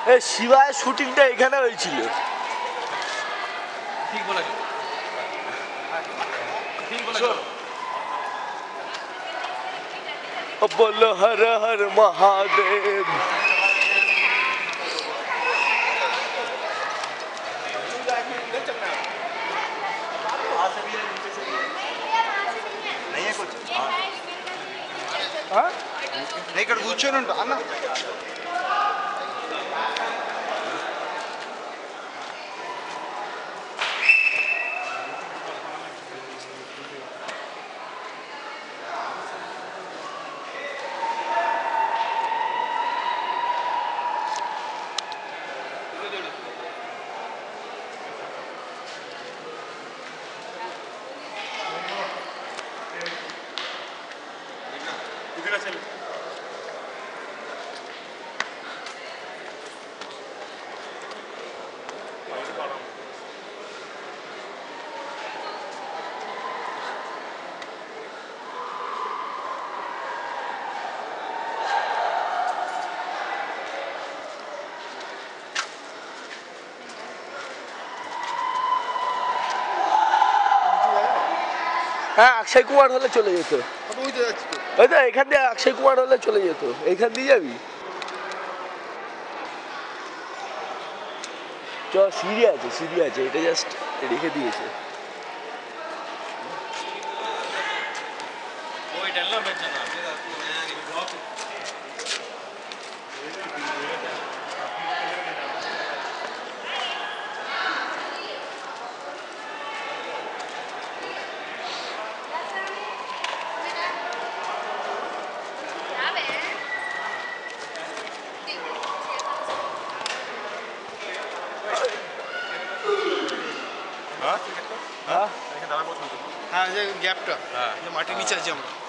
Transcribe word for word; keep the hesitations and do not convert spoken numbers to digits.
এই শিবায় শুটিংটা এখানে হয়েছিল। ঠিক বলেছ, ঠিক বলেছ। बोलो हर हर महादेव। नहीं है कुछ हाँ नहीं कर కూర్చొని ఉంటా అన్న হ্যাঁ অক্ষয় কুমার হলে চলে যেত। ওই তো এখান দিয়ে অক্ষয় কুমার হলে চলে যেত। এইখান দিয়ে যাবি চ, সিঁড়ি আছে সিঁড়ি আছে, এটা জাস্ট রেখে দিয়েছে। হ্যাঁ যে গ্যাপটা মাটির নিচে আছি আমরা।